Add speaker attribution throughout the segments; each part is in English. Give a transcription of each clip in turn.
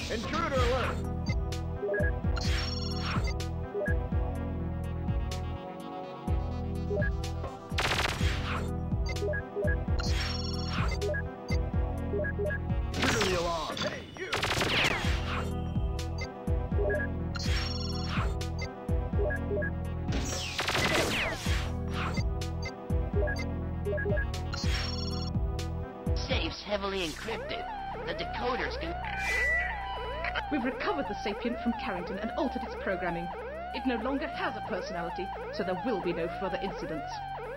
Speaker 1: Intruder alert! Trigger the alarm! Hey, you!
Speaker 2: Safe's heavily encrypted. The decoders can...
Speaker 3: We've recovered the sapient from Carrington and altered its programming. It no longer has a personality, so there will be no further incidents.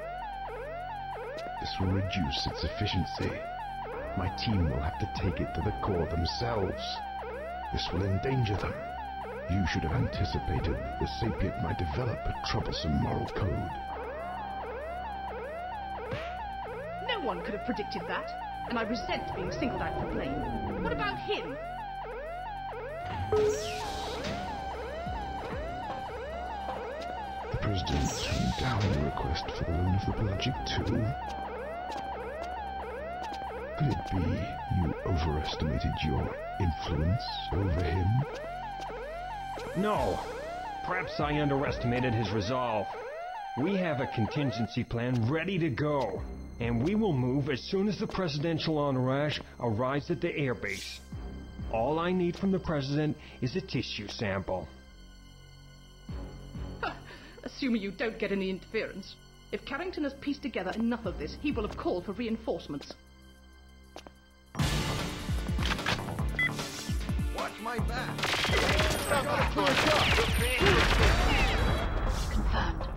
Speaker 4: This will reduce its efficiency. My team will have to take it to the core themselves. This will endanger them. You should have anticipated that the sapient might develop a troublesome moral code.
Speaker 3: No one could have predicted that, and I resent being singled out for blame. What about him?
Speaker 4: The President turned down the request for the loan of the Pelagic II. Could it be you overestimated your influence over him?
Speaker 5: No. Perhaps I underestimated his resolve. We have a contingency plan ready to go, and we will move as soon as the presidential entourage arrives at the airbase. All I need from the President is a tissue sample.
Speaker 3: Assuming you don't get any interference. If Carrington has pieced together enough of this, he will have called for reinforcements.
Speaker 1: Watch my back!
Speaker 2: Confirmed.